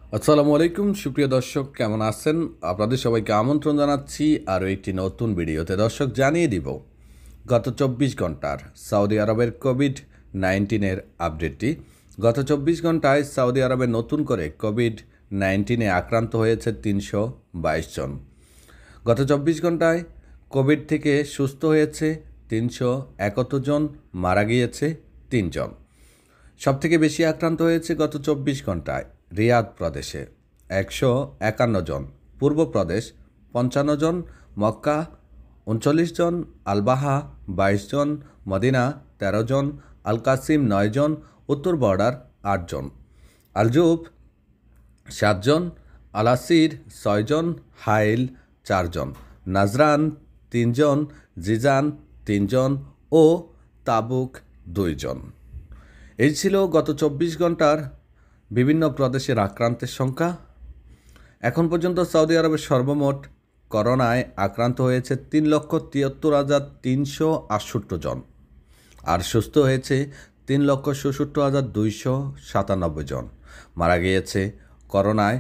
আসসালামু আলাইকুম সুপ্রিয় দর্শক, কেমন আছেন? আপনাদের সবাইকে আমন্ত্রণ জানাচ্ছি আরও একটি নতুন ভিডিওতে। দর্শক, জানিয়ে দিব গত 24 ঘন্টার সৌদি আরবের কোভিড-19 আপডেটটি। গত 24 ঘন্টায় সৌদি আরবে নতুন করে কোভিড-19 আক্রান্ত হয়েছে 322 জন। গত 24 ঘন্টায় কোভিড থেকে সুস্থ হয়েছে 371 জন, মারা গিয়েছে 3 জন। সবথেকে বেশি আক্রান্ত হয়েছে গত 24 ঘন্টায় রিয়াদ প্রদেশে 151 জন, পূর্ব প্রদেশ 55 জন, মক্কা 39 জন, আলবাহা 22 জন, মদিনা 13 জন, আল কাসিম 9 জন, উত্তর বর্ডার 8 জন, আলজুব 7 জন, আলাসির 6 জন, হাইল 4 জন, নাজরান 3 জন, জিজান 3 জন ও তাবুক 2 জন। এই ছিল গত 24 ঘন্টার বিভিন্ন প্রদেশের আক্রান্তের সংখ্যা। এখন পর্যন্ত সৌদি আরবের সর্বমোট করোনায় আক্রান্ত হয়েছে 3,73,368 জন, আর সুস্থ হয়েছে 3,67,297 জন। মারা গিয়েছে করোনায়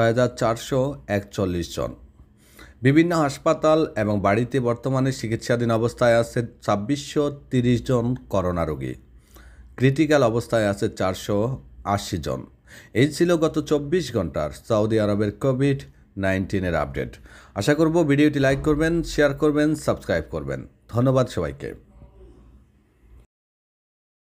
6,441 জন। বিভিন্ন হাসপাতাল এবং বাড়িতে বর্তমানে চিকিৎসাধীন অবস্থায় আছে 2,630 জন করোনা রোগী। ক্রিটিক্যাল অবস্থায় আছে 480 জন। এই ছিল গত 24 ঘন্টার সৌদি আরবের কোভিড-19 আপডেট। আশা করব ভিডিওটি লাইক করবেন, শেয়ার করবেন, সাবস্ক্রাইব করবেন। ধন্যবাদ সবাইকে।